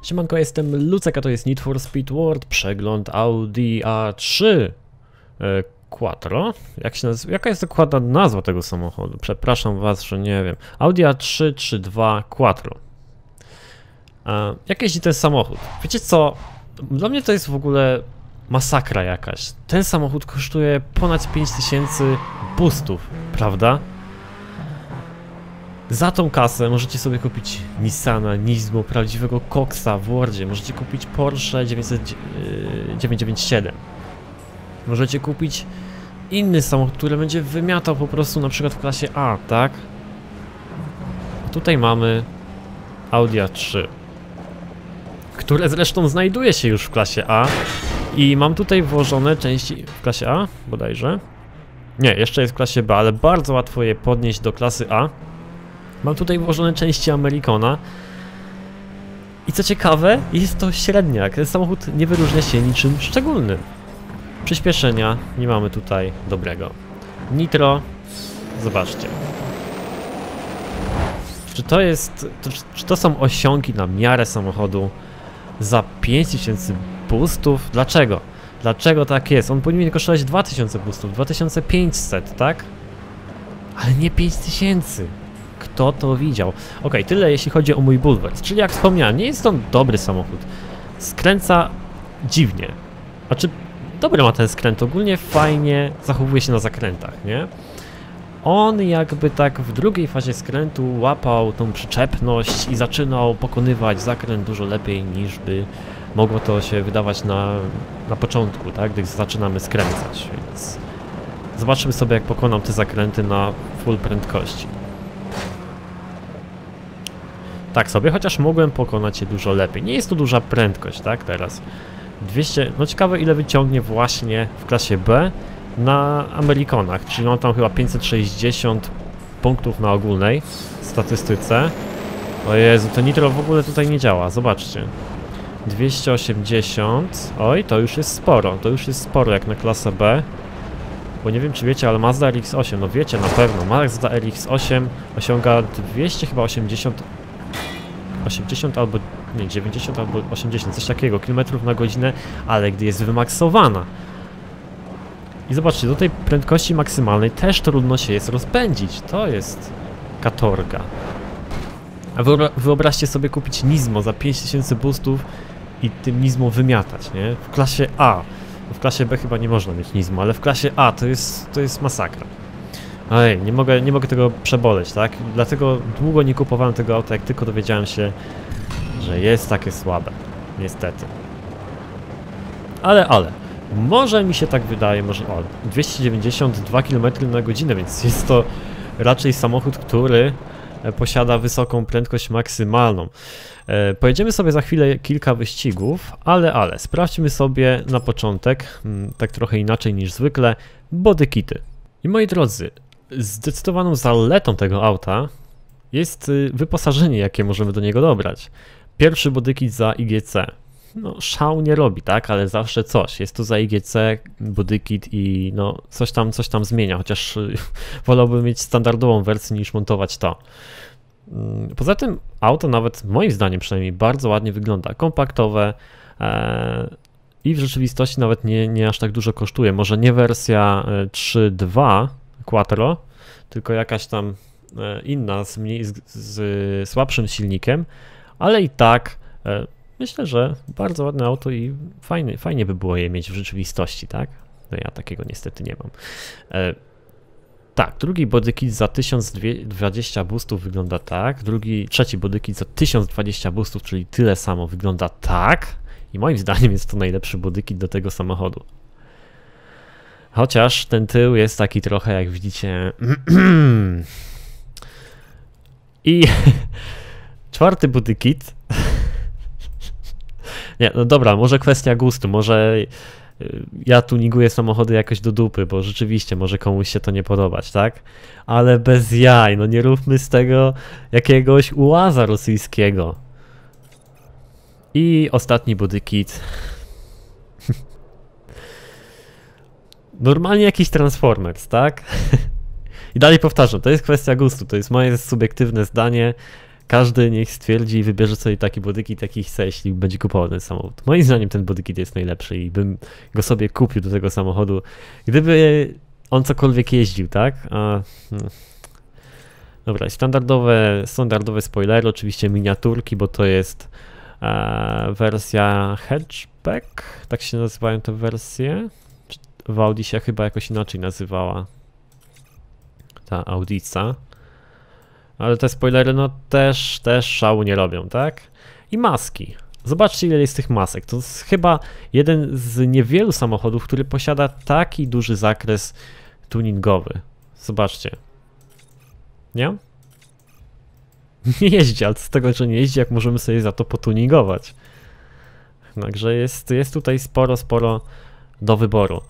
Siemanko, jestem Lucek, a to jest Need for Speed World, przegląd Audi A3 Quattro. Jaka jest dokładna nazwa tego samochodu? Przepraszam was, że nie wiem. Audi A3 32 Quattro. Jak jeździ ten samochód? Wiecie co? Dla mnie to jest w ogóle masakra jakaś. Ten samochód kosztuje ponad 5000 boostów, prawda? Za tą kasę możecie sobie kupić Nissana, Nismo, prawdziwego koksa w Wordzie. Możecie kupić Porsche 997. Możecie kupić inny samochód, który będzie wymiatał po prostu na przykład w klasie A, tak? A tutaj mamy Audi A3, które zresztą znajduje się już w klasie A. I mam tutaj włożone części w klasie A, bodajże. Nie, jeszcze jest w klasie B, ale bardzo łatwo je podnieść do klasy A. Mam tutaj włożone części Americana. I co ciekawe, jest to średniak. Ten samochód nie wyróżnia się niczym szczególnym. Przyspieszenia nie mamy tutaj dobrego. Nitro, zobaczcie. Czy to są osiągi na miarę samochodu za 5000 boostów? Dlaczego? Dlaczego tak jest? On powinien kosztować 2000 boostów, 2500, tak? Ale nie 5000. Kto to widział? Ok, tyle jeśli chodzi o mój bulwers. Czyli jak wspomniałem, nie jest to dobry samochód. Skręca dziwnie. Znaczy, dobry ma ten skręt, ogólnie fajnie zachowuje się na zakrętach, nie? On jakby tak w drugiej fazie skrętu łapał tą przyczepność i zaczynał pokonywać zakręt dużo lepiej niż by mogło to się wydawać na początku, tak? Gdy zaczynamy skręcać, więc zobaczymy sobie, jak pokonam te zakręty na full prędkości. Tak sobie, chociaż mogłem pokonać je dużo lepiej. Nie jest to duża prędkość, tak, teraz. 200, no ciekawe ile wyciągnie właśnie w klasie B na Americanach, czyli mam tam chyba 560 punktów na ogólnej statystyce. O Jezu, to nitro w ogóle tutaj nie działa, zobaczcie. 280, oj, to już jest sporo jak na klasę B. Bo nie wiem, czy wiecie, ale Mazda RX-8, no wiecie na pewno, Mazda RX-8 osiąga 200, chyba 80 albo, nie, 90 albo 80, coś takiego, kilometrów na godzinę, ale gdy jest wymaksowana. I zobaczcie, do tej prędkości maksymalnej też trudno się jest rozpędzić, to jest katorga. A wyobraźcie sobie kupić Nismo za 5000 boostów i tym Nismo wymiatać, nie? W klasie A. W klasie B chyba nie można mieć Nismo, ale w klasie A to jest masakra. Ej, nie mogę tego przeboleć, tak? Dlatego długo nie kupowałem tego auta, jak tylko dowiedziałem się, że jest takie słabe. Niestety. Ale, może mi się tak wydaje, może 292 km na godzinę, więc jest to raczej samochód, który posiada wysoką prędkość maksymalną. Pojedziemy sobie za chwilę kilka wyścigów, ale sprawdźmy sobie na początek, tak trochę inaczej niż zwykle, bodykity. I moi drodzy, zdecydowaną zaletą tego auta jest wyposażenie, jakie możemy do niego dobrać. Pierwszy bodykit za IGC. No, szał nie robi, tak, ale zawsze coś. Jest to za IGC bodykit i no, coś tam zmienia, chociaż wolałbym mieć standardową wersję niż montować to. Poza tym auto nawet, moim zdaniem przynajmniej, bardzo ładnie wygląda. Kompaktowe i w rzeczywistości nawet nie aż tak dużo kosztuje. Może nie wersja 3.2 Quattro, tylko jakaś tam inna z słabszym silnikiem, ale i tak myślę, że bardzo ładne auto i fajnie by było je mieć w rzeczywistości, tak? No ja takiego niestety nie mam. Tak, drugi bodykit za 1020 boostów wygląda tak, trzeci bodykit za 1020 boostów, czyli tyle samo wygląda tak i moim zdaniem jest to najlepszy bodykit do tego samochodu. Chociaż ten tył jest taki trochę, jak widzicie... I czwarty bodykit... Nie, no dobra, może kwestia gustu, może ja tuniguję samochody jakoś do dupy, bo rzeczywiście może komuś się to nie podobać, tak? Ale bez jaj, no nie róbmy z tego jakiegoś ułaza rosyjskiego. I ostatni bodykit. Normalnie jakiś Transformers, tak? I dalej powtarzam, to jest kwestia gustu, to jest moje subiektywne zdanie. Każdy niech stwierdzi i wybierze sobie taki bodykit, jaki chce, jeśli będzie kupował ten samochód. Moim zdaniem ten bodykit jest najlepszy i bym go sobie kupił do tego samochodu, gdyby on cokolwiek jeździł, tak? Dobra, i standardowe spoilery, oczywiście miniaturki, bo to jest wersja hatchback, tak się nazywają te wersje. W Audi się chyba jakoś inaczej nazywała ta Audica. Ale te spoilery no też szału nie robią, tak? I maski. Zobaczcie, ile jest tych masek. To jest chyba jeden z niewielu samochodów, który posiada taki duży zakres tuningowy. Zobaczcie. Nie? Nie jeździ, ale z tego, że nie jeździ, jak możemy sobie za to potuningować. Także jest tutaj sporo do wyboru.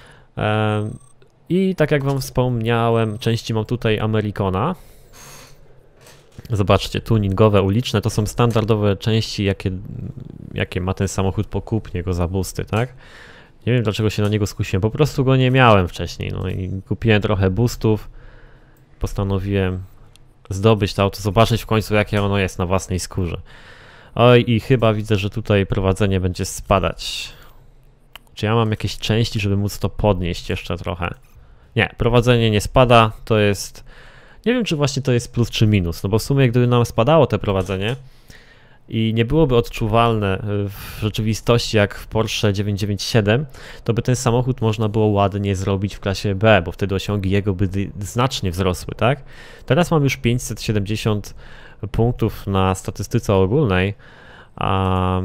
I tak jak wam wspomniałem, części mam tutaj Americana. Zobaczcie, tuningowe, uliczne, to są standardowe części, jakie ma ten samochód po kupnie go za boosty, tak? Nie wiem, dlaczego się na niego skusiłem, po prostu go nie miałem wcześniej, no i kupiłem trochę boostów. Postanowiłem zdobyć to auto, zobaczyć w końcu, jakie ono jest na własnej skórze. Oj, i chyba widzę, że tutaj prowadzenie będzie spadać. Czy ja mam jakieś części, żeby móc to podnieść jeszcze trochę? Nie, prowadzenie nie spada, to jest... Nie wiem, czy właśnie to jest plus czy minus, no bo w sumie gdyby nam spadało te prowadzenie i nie byłoby odczuwalne w rzeczywistości jak w Porsche 997, to by ten samochód można było ładnie zrobić w klasie B, bo wtedy osiągi jego by znacznie wzrosły, tak? Teraz mam już 570 punktów na statystyce ogólnej, a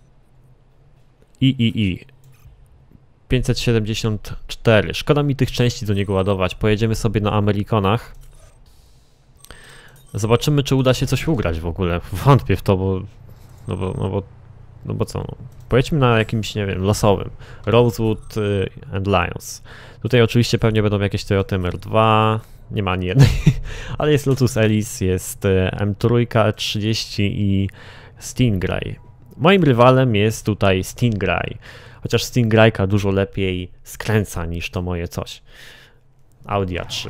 574. Szkoda mi tych części do niego ładować. Pojedziemy sobie na Americanach. Zobaczymy, czy uda się coś ugrać w ogóle. Wątpię w to, bo... No bo co? No. Pojedźmy na jakimś, nie wiem, losowym. Rosewood and Lions. Tutaj oczywiście pewnie będą jakieś Toyota MR2. Nie ma ani jednej. Ale jest Lotus Elise, jest M3, E30 i Stingray. Moim rywalem jest tutaj Stingray. Chociaż Stingrayka dużo lepiej skręca niż to moje coś. Audi A3.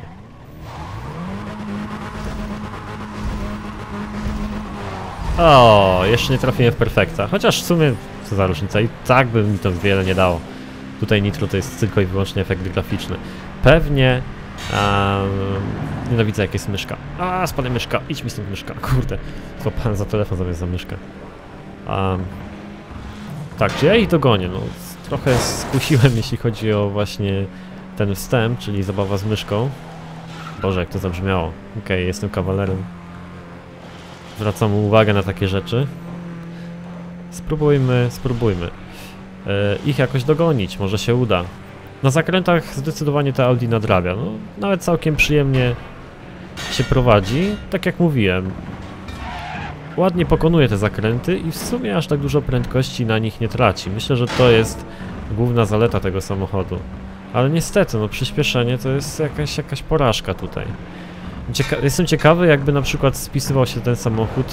O, jeszcze nie trafiłem w perfekta. Chociaż w sumie, co za różnica, i tak by mi to wiele nie dało. Tutaj nitro to jest tylko i wyłącznie efekt graficzny. Pewnie... nienawidzę, jak jest myszka. Spadaj myszka, idź mi stąd myszka. Kurde, złapałem za telefon zamiast za myszkę. Tak, czy ja ich dogonię? No, trochę skusiłem, jeśli chodzi o właśnie ten wstęp, czyli zabawa z myszką. Boże, jak to zabrzmiało. Okej, jestem kawalerem. Zwracam uwagę na takie rzeczy. Spróbujmy ich jakoś dogonić, może się uda. Na zakrętach zdecydowanie ta Audi nadrabia, no, nawet całkiem przyjemnie się prowadzi, tak jak mówiłem. Ładnie pokonuje te zakręty i w sumie aż tak dużo prędkości na nich nie traci. Myślę, że to jest główna zaleta tego samochodu. Ale niestety, no przyspieszenie to jest jakaś porażka tutaj. Jestem ciekawy, jakby na przykład spisywał się ten samochód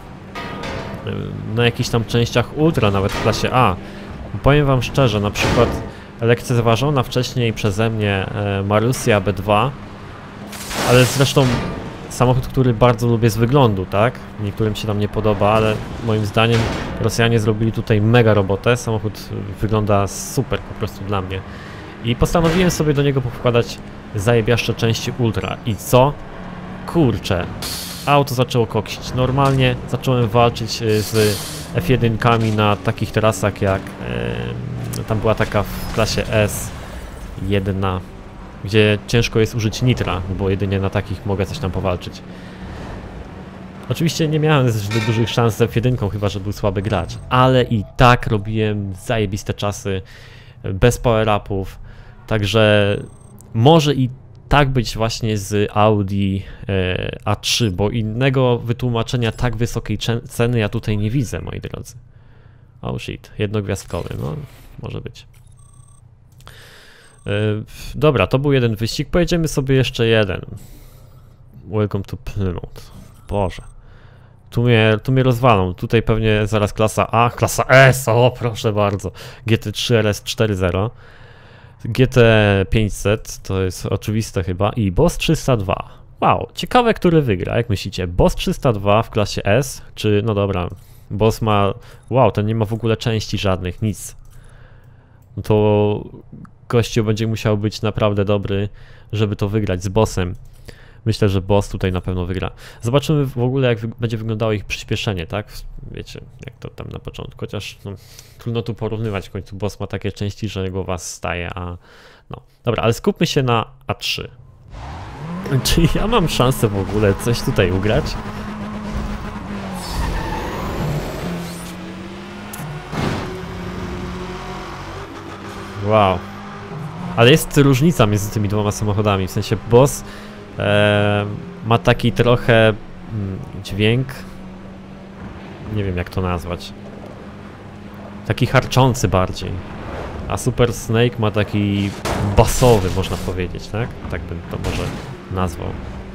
na jakichś tam częściach ultra, nawet w klasie A. Powiem wam szczerze, na przykład lekceważona wcześniej przeze mnie Marussia B2, ale zresztą samochód, który bardzo lubię z wyglądu, tak? Niektórym się tam nie podoba, ale moim zdaniem Rosjanie zrobili tutaj mega robotę. Samochód wygląda super po prostu dla mnie. I postanowiłem sobie do niego powkładać zajebiaszcze części ultra. I co? Kurczę, auto zaczęło koksić. Normalnie zacząłem walczyć z F1-kami na takich trasach jak tam była taka w klasie S1, gdzie ciężko jest użyć nitra, bo jedynie na takich mogę coś tam powalczyć. Oczywiście nie miałem zbyt dużych szans z F1, chyba że był słaby gracz, ale i tak robiłem zajebiste czasy, bez power-upów, także może i tak być właśnie z Audi A3, bo innego wytłumaczenia tak wysokiej ceny ja tutaj nie widzę, moi drodzy. Oh shit, jednogwiazdkowy, no może być. Dobra, to był jeden wyścig, pojedziemy sobie jeszcze jeden. Welcome to Plymouth. Boże. Tu mnie rozwalą, tutaj pewnie zaraz klasa A, klasa S, o proszę bardzo. GT3 RS 4.0. GT500, to jest oczywiste chyba, i Boss 302. Wow, ciekawe, który wygra, jak myślicie? Boss 302 w klasie S, czy, no dobra, boss ma, wow, ten nie ma w ogóle części żadnych, nic. No to gościu będzie musiał być naprawdę dobry, żeby to wygrać z bossem. Myślę, że boss tutaj na pewno wygra. Zobaczymy w ogóle, jak będzie wyglądało ich przyspieszenie, tak? Wiecie, jak to tam na początku, chociaż no, trudno tu porównywać, w końcu boss ma takie części, że głowa staje, a no. Dobra, ale skupmy się na A3. Czy ja mam szansę w ogóle coś tutaj ugrać? Wow. Ale jest różnica między tymi dwoma samochodami, w sensie boss ma taki trochę dźwięk, nie wiem jak to nazwać, taki harczący bardziej, a Super Snake ma taki basowy, można powiedzieć, tak? Tak bym to może nazwał.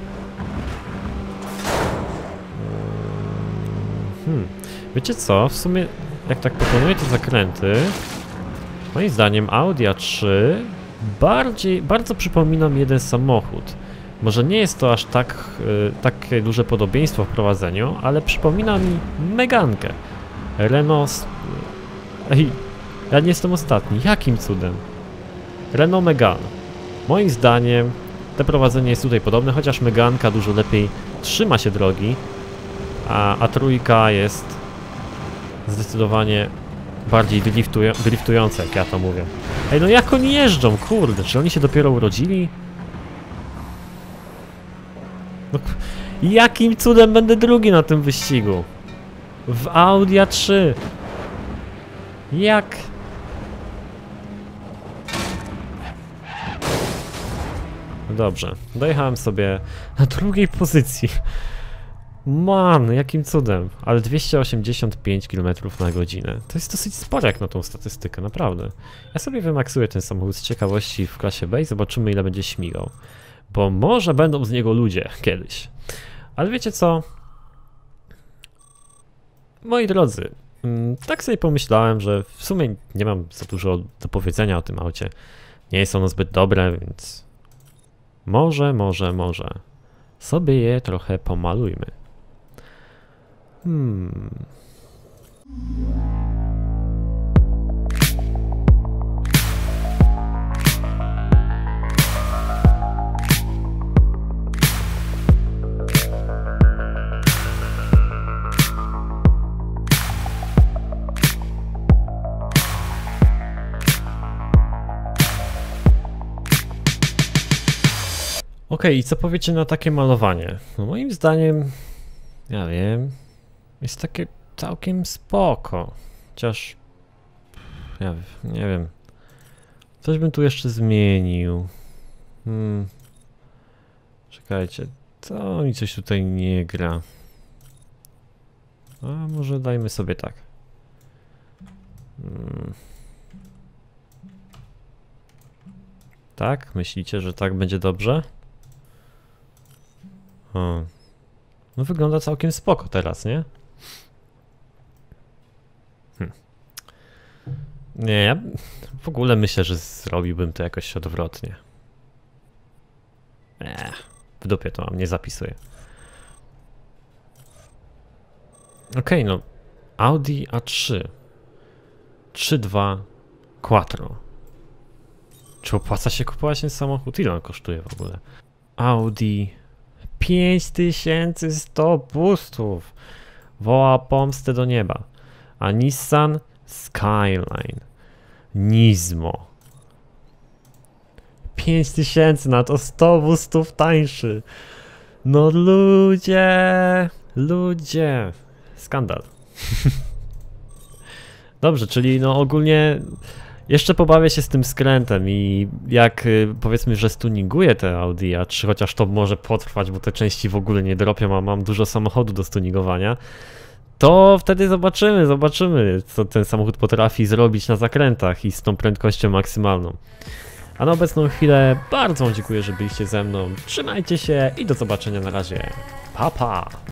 Wiecie co, w sumie jak tak pokonuję te zakręty, moim zdaniem Audi A3 bardzo przypomina mi jeden samochód. Może nie jest to aż takie duże podobieństwo w prowadzeniu, ale przypomina mi Megankę. Renault... Ej, ja nie jestem ostatni. Jakim cudem? Renault Megane. Moim zdaniem te prowadzenie jest tutaj podobne, chociaż Meganka dużo lepiej trzyma się drogi, a trójka jest zdecydowanie bardziej driftująca, jak ja to mówię. Ej, no jak oni jeżdżą? Kurde, czy oni się dopiero urodzili? No, jakim cudem będę drugi na tym wyścigu? W Audi A3. Jak? Dobrze, dojechałem sobie na drugiej pozycji. Man, jakim cudem. Ale 285 km na godzinę. To jest dosyć sporo jak na tą statystykę, naprawdę. Ja sobie wymaksuję ten samochód z ciekawości w klasie B i zobaczymy, ile będzie śmigał. Bo może będą z niego ludzie kiedyś. Ale wiecie co? Moi drodzy, tak sobie pomyślałem, że w sumie nie mam za dużo do powiedzenia o tym aucie. Nie jest ono zbyt dobre, więc może sobie je trochę pomalujmy. Okej, i co powiecie na takie malowanie? No moim zdaniem, ja wiem, jest takie całkiem spoko. Chociaż, ja nie wiem, coś bym tu jeszcze zmienił. Czekajcie, to mi coś tutaj nie gra. A może dajmy sobie tak. Tak? Myślicie, że tak będzie dobrze? O. No wygląda całkiem spoko teraz, nie? Nie, ja w ogóle myślę, że zrobiłbym to jakoś odwrotnie. W dupie to mam, nie zapisuję. Okej, no Audi A3 3.2 Quattro. Czy opłaca się kupować ten samochód? Ile on kosztuje w ogóle? Audi 5100 boostów. Woła pomstę do nieba. A Nissan Skyline Nismo 5000 na to 100 boostów tańszy. No ludzie. Skandal. Dobrze, czyli no ogólnie jeszcze pobawię się z tym skrętem i jak powiedzmy, że stuninguję te Audi A3, chociaż to może potrwać, bo te części w ogóle nie dropią, a mam dużo samochodu do stuningowania, to wtedy zobaczymy, co ten samochód potrafi zrobić na zakrętach i z tą prędkością maksymalną. A na obecną chwilę bardzo wam dziękuję, że byliście ze mną. Trzymajcie się i do zobaczenia na razie. Pa, pa!